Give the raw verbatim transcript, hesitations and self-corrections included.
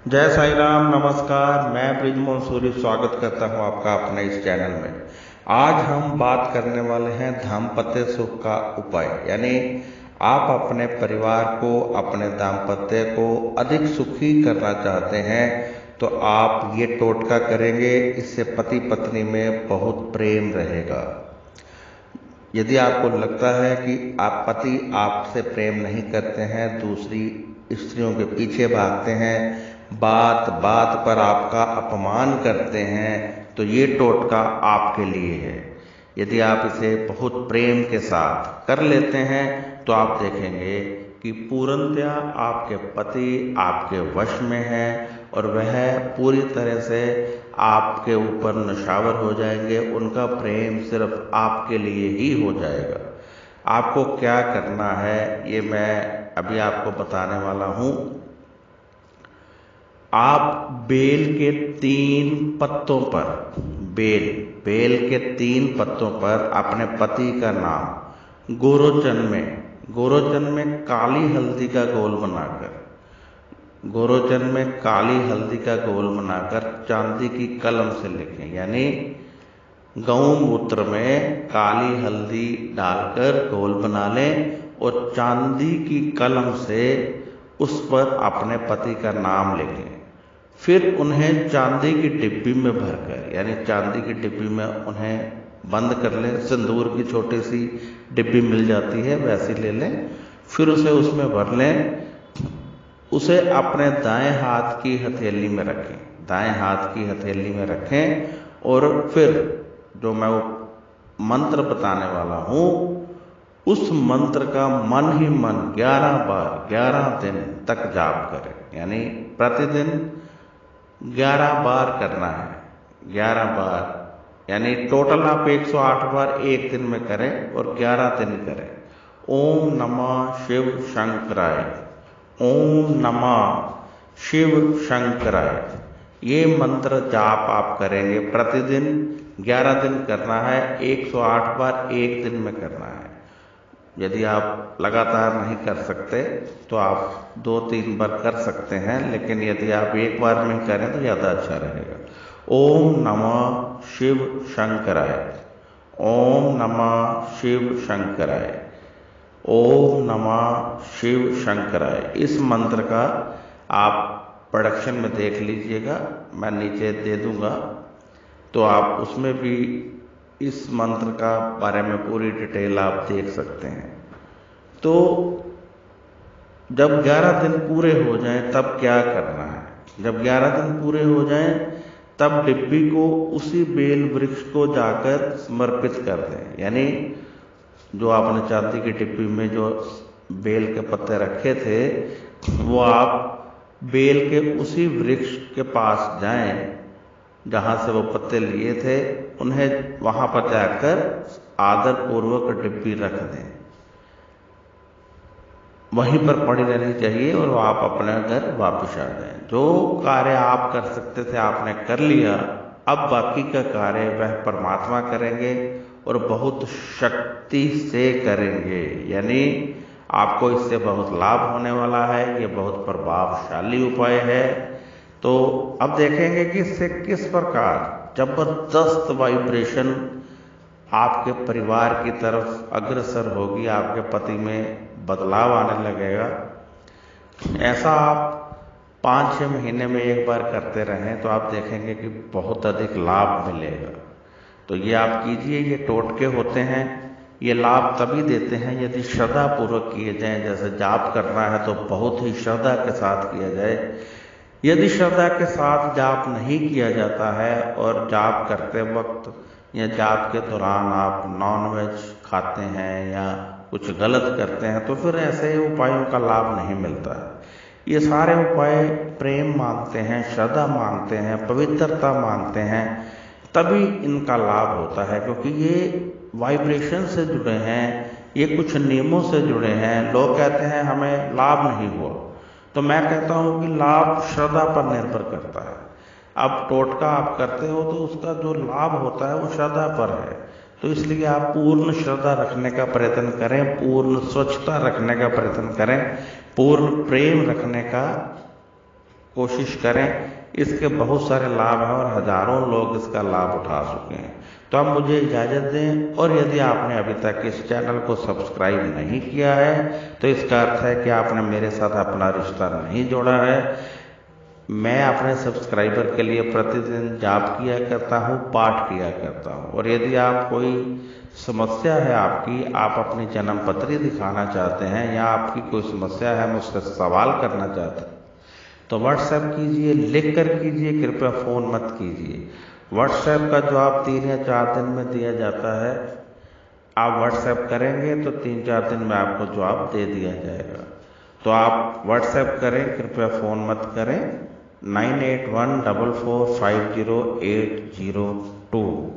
जय साई राम। नमस्कार, मैं ब्रिजमोहन सूरी स्वागत करता हूं आपका अपने इस चैनल में। आज हम बात करने वाले हैं दाम्पत्य सुख का उपाय, यानी आप अपने परिवार को, अपने दाम्पत्य को अधिक सुखी करना चाहते हैं तो आप ये टोटका करेंगे। इससे पति पत्नी में बहुत प्रेम रहेगा। यदि आपको लगता है कि आप पति आपसे प्रेम नहीं करते हैं, दूसरी स्त्रियों के पीछे भागते हैं, बात बात पर आपका अपमान करते हैं, तो ये टोटका आपके लिए है। यदि आप इसे बहुत प्रेम के साथ कर लेते हैं तो आप देखेंगे कि पूर्णतया आपके पति आपके वश में है और वह पूरी तरह से आपके ऊपर नशावर हो जाएंगे। उनका प्रेम सिर्फ आपके लिए ही हो जाएगा। आपको क्या करना है ये मैं अभी आपको बताने वाला हूं। आप बेल के तीन पत्तों पर बेल बेल के तीन पत्तों पर अपने पति का नाम गोरोचन में गोरोचन में काली हल्दी का गोल बनाकर गोरोचन में काली हल्दी का गोल बनाकर चांदी की कलम से लिखें। यानी गौमूत्र में काली हल्दी डालकर गोल बना लें और चांदी की कलम से उस पर अपने पति का नाम लिखें। फिर उन्हें चांदी की डिब्बी में भरकर, यानी चांदी की डिब्बी में उन्हें बंद कर लें। सिंदूर की छोटी सी डिब्बी मिल जाती है, वैसी ले लें। फिर उसे उसमें भर लें। उसे अपने दाएं हाथ की हथेली में रखें दाएं हाथ की हथेली में रखें और फिर जो मैं वो मंत्र बताने वाला हूं, उस मंत्र का मन ही मन ग्यारह बार ग्यारह दिन तक जाप करें। यानी प्रतिदिन ग्यारह बार करना है। ग्यारह बार यानी टोटल आप एक सौ आठ बार एक दिन में करें और ग्यारह दिन करें। ओम नमः शिव शंकराय, ओम नमः शिव शंकराय। ये मंत्र जाप आप करेंगे। प्रतिदिन ग्यारह दिन करना है, एक सौ आठ बार एक दिन में करना है। यदि आप लगातार नहीं कर सकते तो आप दो तीन बार कर सकते हैं, लेकिन यदि आप एक बार में करें तो ज़्यादा अच्छा रहेगा। ओम नमः शिव शंकराय, ओम नमः शिव शंकराय, ओम नमः शिव शंकराय। इस मंत्र का आप प्रोडक्शन में देख लीजिएगा, मैं नीचे दे दूंगा, तो आप उसमें भी इस मंत्र का बारे में पूरी डिटेल आप देख सकते हैं। तो जब ग्यारह दिन पूरे हो जाएं तब क्या करना है। जब ग्यारह दिन पूरे हो जाएं तब डिब्बी को उसी बेल वृक्ष को जाकर समर्पित कर दें। यानी जो आपने चांदी की डिब्बी में जो बेल के पत्ते रखे थे, वो आप बेल के उसी वृक्ष के पास जाएं जहां से वो पत्ते लिए थे। उन्हें वहां पर जाकर आदर पूर्वक डिब्बी रख दें। वहीं पर पड़ी रहनी चाहिए और आप अपने घर वापस आ जाएं। जो कार्य आप कर सकते थे आपने कर लिया। अब बाकी का कार्य वह परमात्मा करेंगे और बहुत शक्ति से करेंगे। यानी आपको इससे बहुत लाभ होने वाला है। ये बहुत प्रभावशाली उपाय है। तो अब देखेंगे कि इससे किस प्रकार जबरदस्त वाइब्रेशन आपके परिवार की तरफ अग्रसर होगी। आपके पति में बदलाव आने लगेगा। ऐसा आप पाँच छः महीने में एक बार करते रहें तो आप देखेंगे कि बहुत अधिक लाभ मिलेगा। तो ये आप कीजिए। ये टोटके होते हैं, ये लाभ तभी देते हैं यदि श्रद्धा पूर्वक किए जाएं। जैसे जाप करना है तो बहुत ही श्रद्धा के साथ किया जाए। यदि श्रद्धा के साथ जाप नहीं किया जाता है और जाप करते वक्त या जाप के दौरान आप नॉनवेज खाते हैं या कुछ गलत करते हैं तो फिर ऐसे उपायों का लाभ नहीं मिलता है। ये सारे उपाय प्रेम मांगते हैं, श्रद्धा मांगते हैं, पवित्रता मांगते हैं, तभी इनका लाभ होता है। क्योंकि ये वाइब्रेशन से जुड़े हैं, ये कुछ नियमों से जुड़े हैं। लोग कहते हैं हमें लाभ नहीं हुआ, तो मैं कहता हूं कि लाभ श्रद्धा पर निर्भर करता है। अब टोटका आप करते हो तो उसका जो लाभ होता है वो श्रद्धा पर है। तो इसलिए आप पूर्ण श्रद्धा रखने का प्रयत्न करें, पूर्ण स्वच्छता रखने का प्रयत्न करें, पूर्ण प्रेम रखने का कोशिश करें। इसके बहुत सारे लाभ हैं और हजारों लोग इसका लाभ उठा चुके हैं। तो अब मुझे इजाज़त दें, और यदि आपने अभी तक इस चैनल को सब्सक्राइब नहीं किया है तो इसका अर्थ है कि आपने मेरे साथ अपना रिश्ता नहीं जोड़ा है। मैं अपने सब्सक्राइबर के लिए प्रतिदिन जाप किया करता हूँ, पाठ किया करता हूँ। और यदि आप कोई समस्या है आपकी, आप अपनी जन्म पत्री दिखाना चाहते हैं या आपकी कोई समस्या है, मुझसे सवाल करना चाहते हैं, तो व्हाट्सएप कीजिए, लिख कर कीजिए, कृपया फ़ोन मत कीजिए। व्हाट्सएप का जवाब तीन या चार दिन में दिया जाता है। आप व्हाट्सएप करेंगे तो तीन चार दिन में आपको जवाब दे दिया जाएगा। तो आप व्हाट्सएप करें, कृपया फ़ोन मत करें। Nine eight one double four five zero eight zero to